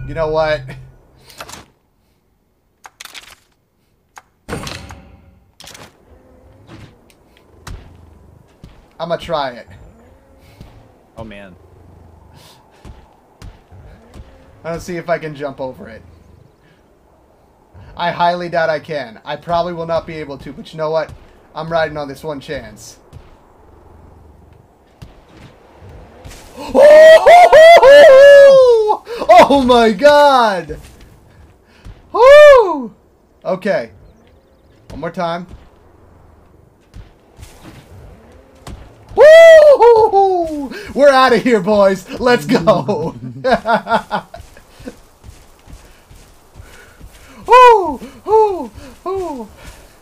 You know what? I'm gonna try it. Oh man. Let's see if I can jump over it. I highly doubt I can. I probably will not be able to, but you know what? I'm riding on this one chance. Oh my god! Woo! Okay. One more time. Woo! We're out of here, boys. Let's go.